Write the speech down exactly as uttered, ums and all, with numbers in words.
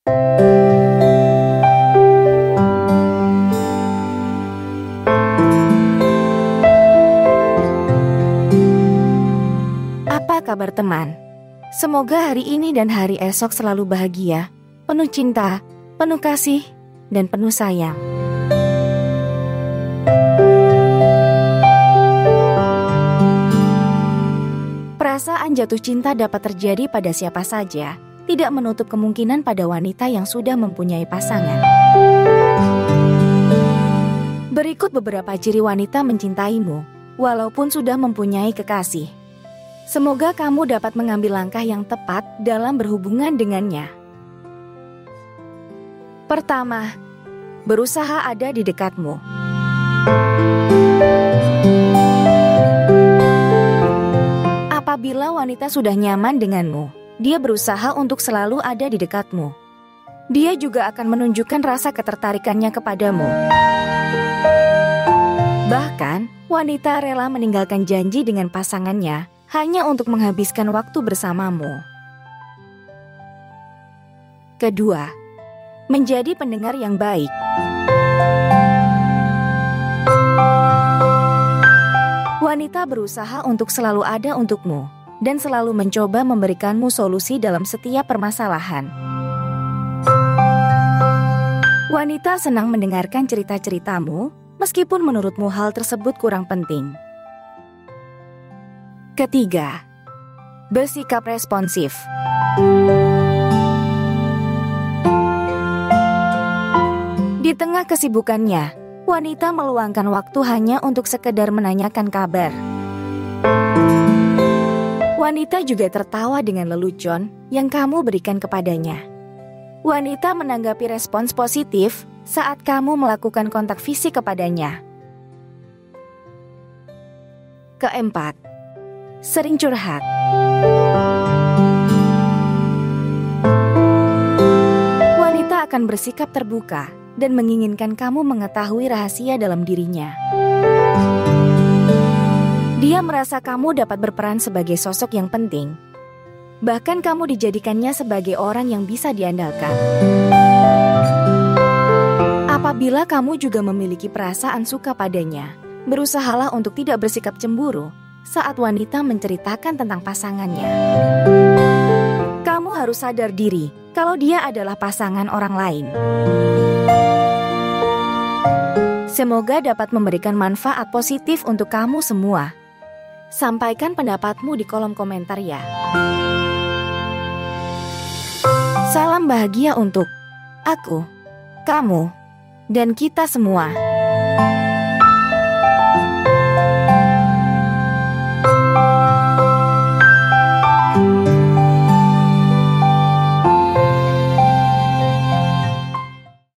Apa kabar teman? Semoga hari ini dan hari esok selalu bahagia, penuh cinta, penuh kasih, dan penuh sayang. Perasaan jatuh cinta dapat terjadi pada siapa saja, tidak menutup kemungkinan pada wanita yang sudah mempunyai pasangan. Berikut beberapa ciri wanita mencintaimu, walaupun sudah mempunyai kekasih. Semoga kamu dapat mengambil langkah yang tepat dalam berhubungan dengannya. Pertama, berusaha ada di dekatmu. Apabila wanita sudah nyaman denganmu, dia berusaha untuk selalu ada di dekatmu. Dia juga akan menunjukkan rasa ketertarikannya kepadamu. Bahkan, wanita rela meninggalkan janji dengan pasangannya hanya untuk menghabiskan waktu bersamamu. Kedua, menjadi pendengar yang baik. Wanita berusaha untuk selalu ada untukmu dan selalu mencoba memberikanmu solusi dalam setiap permasalahan. Wanita senang mendengarkan cerita-ceritamu meskipun menurutmu hal tersebut kurang penting. Ketiga, bersikap responsif. Di tengah kesibukannya, wanita meluangkan waktu hanya untuk sekedar menanyakan kabar. Wanita juga tertawa dengan lelucon yang kamu berikan kepadanya. Wanita menanggapi respons positif saat kamu melakukan kontak fisik kepadanya. Keempat, sering curhat. Wanita akan bersikap terbuka dan menginginkan kamu mengetahui rahasia dalam dirinya. Dia merasa kamu dapat berperan sebagai sosok yang penting. Bahkan kamu dijadikannya sebagai orang yang bisa diandalkan. Apabila kamu juga memiliki perasaan suka padanya, berusahalah untuk tidak bersikap cemburu saat wanita menceritakan tentang pasangannya. Kamu harus sadar diri kalau dia adalah pasangan orang lain. Semoga dapat memberikan manfaat positif untuk kamu semua. Sampaikan pendapatmu di kolom komentar ya. Salam bahagia untuk aku, kamu, dan kita semua.